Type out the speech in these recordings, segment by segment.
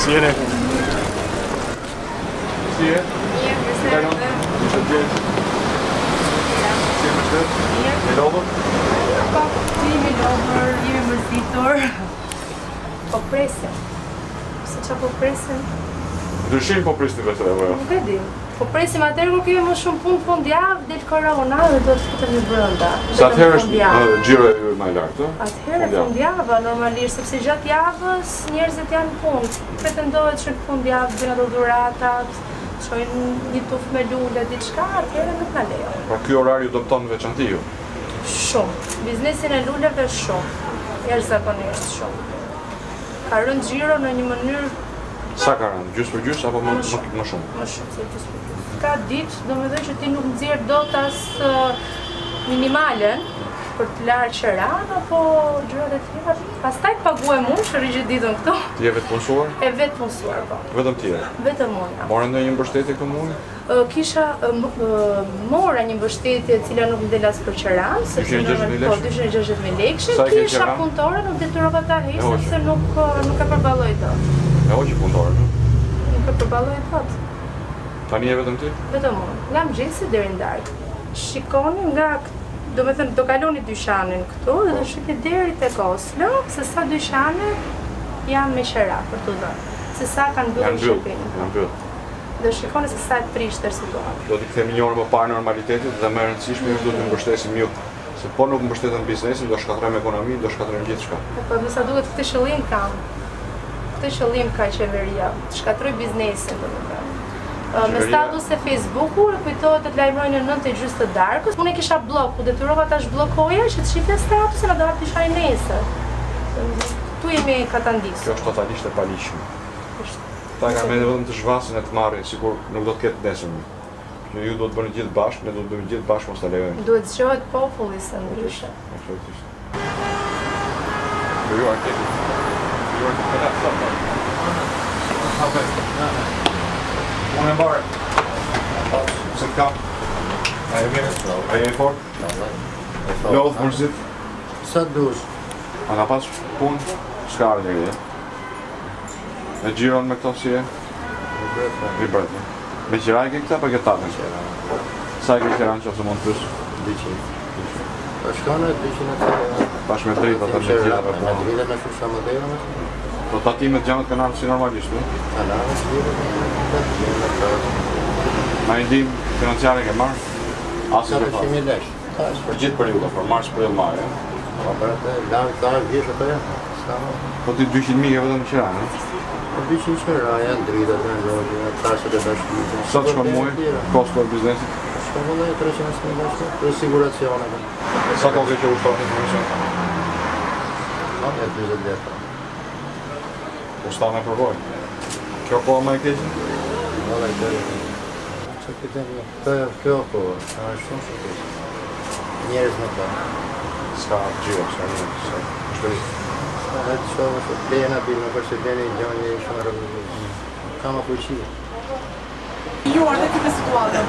Si jeni? Si je? Mirë, Kalon? Ishte djetë? Si je me shtetë? Mirë. Me lodhër? Po, jemi lodhër, jemi mërzitur. Po presim. Se qa po presim? Ndryshim po prisni vetë apo jo? Nuk e di. Po presim atëherë kur kemi më shumë punë fundjavë, del korona dhe do të futemi brenda. Sa atëherë është xhiro e juaj më i lartë, ë? Atëherë fundjava normalisht, sepse gjatë javës njerëzit janë punë. Pretendohet që në fundjavë bëjnë ato dhuratat, çojnë një tuf me lule, diçka, atëherë nuk na lejo. Pra ky orar ju dëmton në veçantë ju? Shumë. Biznesin e luleve shumë. Jashtëzakonisht shumë. Ka rënë xhiro në një mënyrë. Sa ka rënë? Gjysmë për gjysmë apo më shumë? Më shumë se gjysmë për gjysmë. Ka ditë, domethënë që ti nuk nxjerr dot as minimalen për të larë qëran, apo gjërat e tjera. Pastaj paguajmë unë që rigiditën këto. Ti je vetë punësuar? E vetë punësuar, po. Vetëm ti je? Vetëm unë. Morë ndonjë mbështetje këtu muaj? Kisha mora një mbështetje e cila nuk ndel as për qëran, sepse 260.000 lekë. Kisha punëtore, nuk detyrova ta heq sepse nuk e përballoj dot. E hoqi punëtore, no? Nuk e përballoj dot. Tani je vetëm ti? Vetëm unë. Nga mëngjesi deri në darkë. Shikoni nga, domethënë do kaloni dyqanin këtu dhe do shikni deri tek Oslo, se sa dyqane janë me qera për t'u dhënë. Se sa kanë mbyllur shtëpinë. Janë mbyllur. Do shikoni se sa e prishtër situata. Do t'i kthejmë një orë më parë normalitetit dhe më e rëndësishme ju do të mbështesim ju. Se po nuk mbështetën biznesin, do shkatrojmë ekonominë, do shkatrojmë gjithçka. Po sa duhet këtë qëllim kam. Këtë qëllim ka qeveria, të shkatroj biznesin, domethënë. Me status e Facebooku, e kujtohet të lajmërojnë në 9:30 të darkës. Unë e kisha blok, u detyrova ta zhbllokoja që të shifja statusin, do hapë disha nesër. Tu jemi katandisë. Kjo është totalisht e paligjshme. Ta kanë mendje vetëm të zhvasin e të marrin, sikur nuk do të ketë nesër. Që ju do të bëni gjithë bashkë, ne do të bëjmë gjithë bashkë, mos ta lejojmë. Duhet zgjohet populli se ndryshe. Absolutisht. Ju artiki. Ju artiki ka stop. Unë e mbarë. Se të kam. A e mirë? A e fort? Lodhë mërzit? Sa dush? A ka pas punë? Shka arë njëri, e? Me gjiron me këto si e? I bretë. Me qira e ke këta për këtë tatën? Sa e ke qira në që ose mund të pysë? 200. Pa shkone 200 Pash me drita të me gjitha për me drita me shusha më dhejra me shkone. Do tatimet gjamët kanë arë si normalisht, ne? Kanarë që dhejra Ma i ndim financiare ke marrë? Asi të pasë? 400.000 lesh. Për gjithë periuda, për mars, prill, maj, e? Po për atë, lanë këta vjeshtë të janë. Po ti 200.000 e vetëm qira, ne? Po 200 qëra, janë drita, janë lojë, janë tasët e bashkëtë. Sa të shkon muaj, kosto e biznesit? Shkon muaj 300.000 lesh, për siguracione. Sa kohë ke që ushtoni të mision? E 20 letra. Ustan e përvoj. Kjo kohë më e keqë? Valla i dërë. Që këtë një, kjo kohë, është shumë shumë keqë. Njerës në ta. Ska gjiro, ska një, ska shtëri. Dhe të shumë është plena, bilë në përse plena i gjonë një shumë rëvëzë. Ka më fuqia. Ju arë dhe këtë situatën.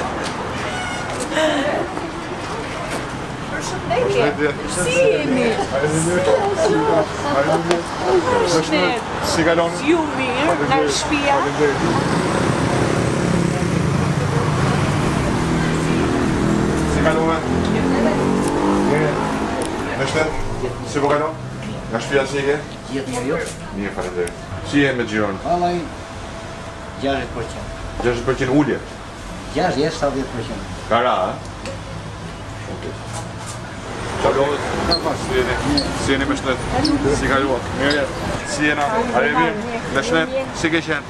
Përshëndetje. Si jeni? Si kalon? Ju mirë, nga shtëpia. Si kalon? Në shtet? Si po kalon? Nga shtëpia si e ke? Gjithë mirë jo? Mirë, faleminderit. Si je me gjiron? Valaj, 60%. 60% ullje? 60-70%. Kara, e? Qalodhët? Si jeni me shtet? Si kaluat? Mirë, si jena? A e mirë? Me shtet? Si ke qenë?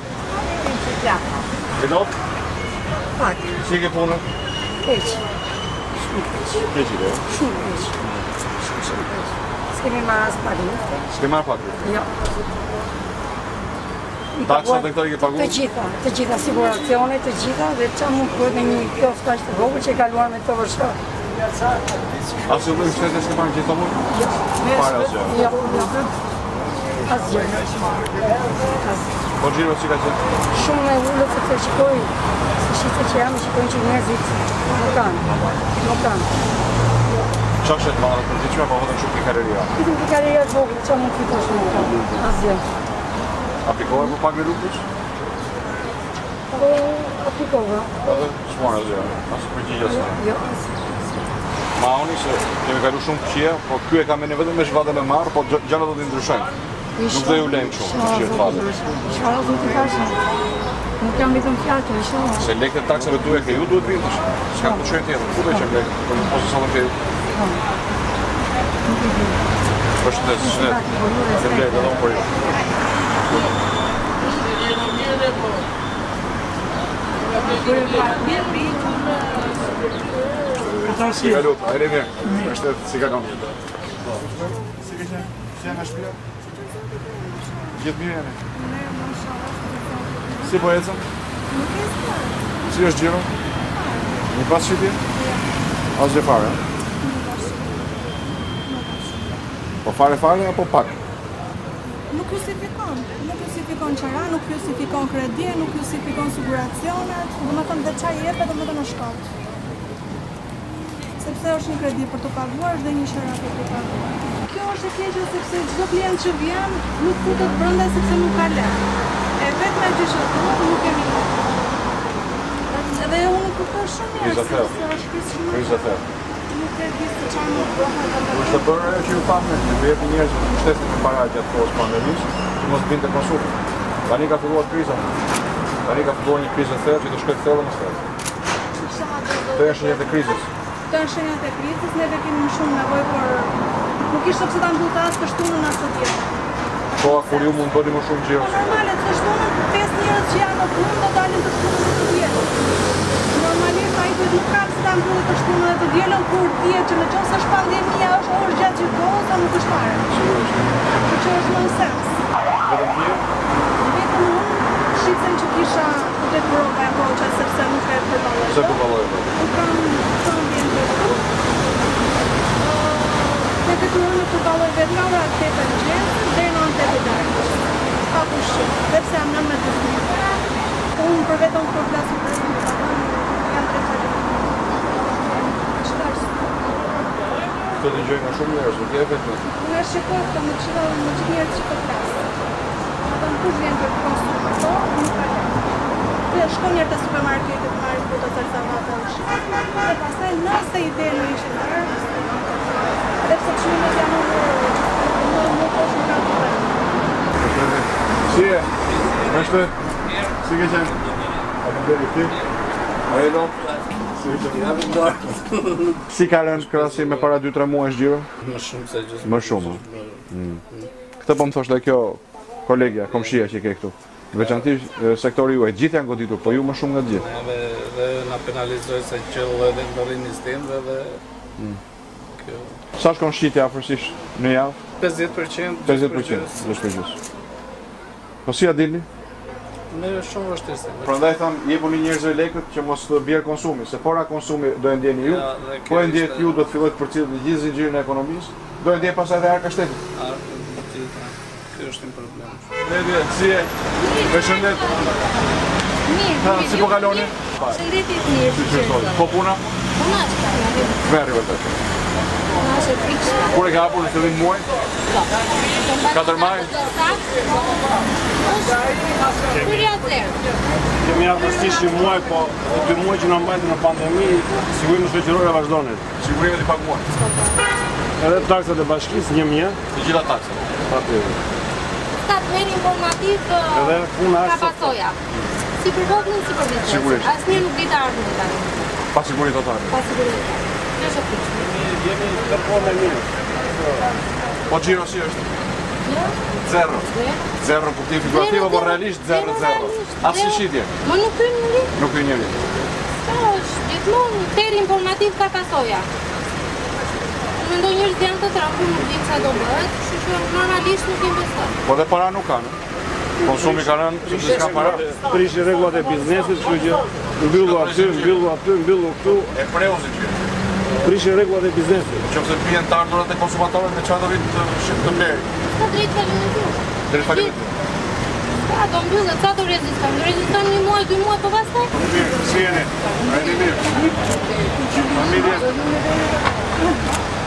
E lot? Pak. Si ke punën? Keq. Keq i dhe? Shumë keq. S'kemi marrë as pari. S'ke marrë pak? Jo. Taksat dhe këta i ke pagu? Të gjitha siguracione, të gjitha, dhe që mund të bëhet në një kiosk kaq të vogël që e kaluar me të vërshtat. Asë ju bëjmë shtetë e s'ke marrë gjithë të mund? Pare asë gjë? Jo. Asë gjë. Po gjiro si ka qenë? Shumë me ullët se të shikoj, se shite që jam, shikojnë që njerëzit nuk kanë. Qa shetë marrë të përgjithme, po vëtëm shumë pikareria? Pitëm pikareria të vogël, që mund të fitosh nuk kanë. Asë gjë. Aplikove për pak me lukës? Po, aplikova. Edhe s'more asgjë, asë përgjigje asë. Jo, Ma oni se kemi kalu shumë këqia, po ky e kam me një vetëm me shvate me marë, po gjana do t'i ndryshojnë. Nuk dhe ju lejmë shumë, në qirë të faze. Shara do t'i pasha. Nuk jam vetëm fjallë të shara. Se lekët e takseve tuja ke ju duhet vindësh. S'ka të qojnë tjetër, ku dhe që lekë, për në posë salën ke ju. Përshëndet, shëndet. Këmë lekë, edhe unë për ju. Si kalu, ajde mirë. Përshëndet, si kalon. Si ke qenë? Si janë nga shpia? Gjithë mirë janë? Si po ecëm? Si është gjiro? Një pas shqiti? Asgjë fare? Po fare apo pak? Nuk justifikon qëra, nuk justifikon kredi, nuk justifikon siguracionet, dhe më thëmë dhe qaj jepe dhe më të në shkallë. Sepse është një kredi për të paguar dhe një qëra për të paguar. Kjo është e keqe sepse çdo klient që vjen nuk futet brenda sepse nuk ka lek. E vetë me gjyshëtuar nuk kemi lek. Edhe unë nuk kuptoj shumë mirë se është krizë shumë. Nuk e di se çfarë më bëhet. Është bërë ajo që ju thamë, që bëhet njerëz që shtesin me para gjatë kohës pandemisë, që mos binte konsumi. Tani ka filluar kriza. Tani ka filluar një krizë thellë që do shkojë thellë më thellë. Këto janë shenjat e krizës. Këto janë shenjat e krizës, neve kemi shumë nevojë por nuk ishte pse ta mbyllta as të shtunën as të tjetër. Po, kur ju mund bëni më shumë gjiro. Normale, të shtunën 5 njerëz që janë në punë do dalin të shtunën të tjetër. Normalisht ai duhet nuk ka pse ta mbyllë të shtunën dhe të dielën kur dihet që nëse është pandemia është orë gjatë gjithkohës, sa nuk është fare. Kjo që është nonsens. Vetëm ti? Vetëm unë shqipsen që kisha të dekurova e hoqa sepse nuk e përballoj. Pse përballoj? Nuk kam vjen të Ne dekurova në përballoj vetë nga ora 8 e mëngjesit deri në orën 8 e darkës. Pa pushim, sepse jam nën me të fëmijë. Unë për vetëm kur flasim për një janë 3 fjalë. Të dëgjoj nga shumë njerëz, nuk je vetëm. Unë e shikoj këto më gjithë njerëz që po flasin. Ata në kush vjen për të konsumë këto, nuk ka lek. Dhe shkon njerë të supermarketit, marrë këto salsavata ushqim. Dhe pastaj nëse i del në ishë nërë, dhe pse çmimet janë nuk është në kanë të bërë. Si e? Mështë? Si ke qenë? A të bëri ti? A e do? Si ka rënë krahasim me para 2-3 muajsh gjiro? Më shumë se gjithë. Më shumë. Këtë po më thoshte kjo kolegja, komshia që ke këtu. Veçanërisht sektori juaj, gjithë janë goditur, po ju më shumë nga gjithë. Dhe na penalizoj se qëllë edhe në bërin një stemve dhe... Sa shkon shqitja afërsisht në javë? 50%. 50%. Po si a dilni? Në shumë vështirësi. Prandaj tham, jepuni njerëzve lekët që mos të bjerë konsumi, se para konsumi do e ndjeni ju, po e ndjet ju do të fillojt përcjellë në gjithë zinxhirin e ekonomisë, do e ndjen pastaj edhe arka shtetit. Ky është një problem. Si e? Përshëndet. Mirë. Si po kaloni? Shëndetit mirë. Po puna? Puna është Veri vërtet. Puna është e frikshme. Kur e ka hapur në fillim muaj? 4 maj? Kurja zero. Kemi vështirësi një muaj, po 2 muaj që na mbajnë në pandemi, sigurinë shoqërore vazhdonit. Sigurimet i paguar. Edhe taksat e bashkisë 1000. Të gjitha taksat. Patjetër. Stat merr informativ Edhe puna ka është pasoja. Si për vogël, si për biznes. Sigurisht. Asnjë nuk di të ardhmë tani. Pa siguri totale. Pa siguri. Kjo është e frikshme. jemi të punë mirë. Po gjiro si është? Zero. Zero kuptim figurativ, apo realisht 0-0. Asë shqitje. Më nuk hyn njëri? Nuk hyn njëri. Ka është, gjithmonë ter informativ ka pasoja. Mendoj njerëz janë të trapur, nuk di çfarë do bëhet, kështu që normalisht nuk investoj. Po dhe para nuk kanë. Konsumi ka rënë, sepse s'ka para. Prishi rregullat e biznesit, kështu që mbyllu aty, mbyllu aty, mbyllu këtu. E preuzi që. Prishi rregullat e biznesit. Qofse bien të ardhurat e konsumatorëve me çfarë do vitë të blerë. Ka drejt falimentit. Drejt falimentit. Ka do mbyllet, sa do rezistojmë? Do rezistojmë 1 muaj, 2 muaj, po pastaj? Mirë, si jeni? Ajde mirë. Familje.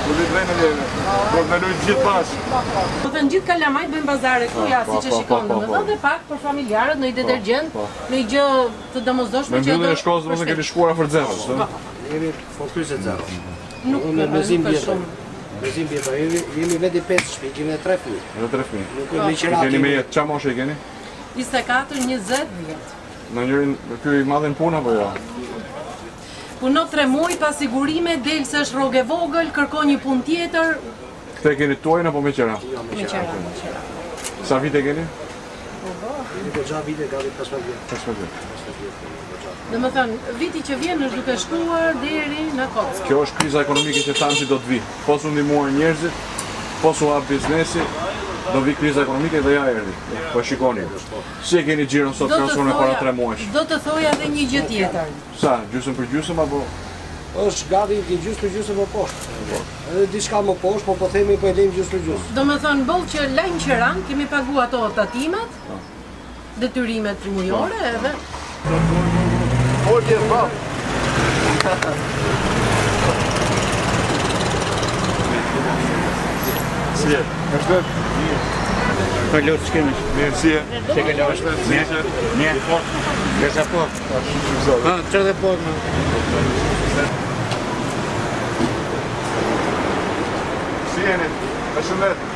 Do të vënë lere. Do të lujë gjithë pas. Po të gjithë kalamajt bëjnë bazare këtu, ja, siç e shikon domethënë, dhe pak për familjarët, në një detergjent, në një gjë të domosdoshme Me mbylljen e shkollës domosdoshmë keni shkuar afër Xerrës, ëh? Jemi po 40 Nuk me zim është bjeta. shumë. Me zim bjeta. Jemi vetë 5 shtëpi, kemi 3 fëmijë. Edhe 3 fëmijë. Nuk e liqërati. Keni me jetë, çfarë moshe keni? 24, 20 vjet. Në njërin ky i madhin punë apo jo? Puno 3 muaj pa sigurime, del se është rrogë e vogël, kërkon një punë tjetër. Këte keni tuajin apo me qera? Me qera. Sa vite keni? Jemi goxha vite gati 15 vjet. 15 vjet. Domethënë, viti që vjen është duke shkuar deri në Kockë. Kjo është kriza ekonomike që thamë që do të vi. Po su ndihmuar njerëzit, po su hap biznesi, do vi kriza ekonomike dhe ja erdhi. Po shikoni. Si e keni xhiron sot krahasuar me para 3 muajsh? Do të thoja edhe një gjë tjetër. Sa, gjysmë për gjysmë apo? Është gati i gjysmë për gjysmë më poshtë. Edhe diçka më poshtë, po themi po e lejmë gjysmë për gjysmë. Domethënë, boll që lajm qeran, kemi paguar ato tatimet, detyrimet mujore edhe Ojë, po. Si e? Është Për lutë që kemi. mirë, si e? Që ke lërë? Një. Gërsa po. Që dhe po. Si jeni? Përshëndet.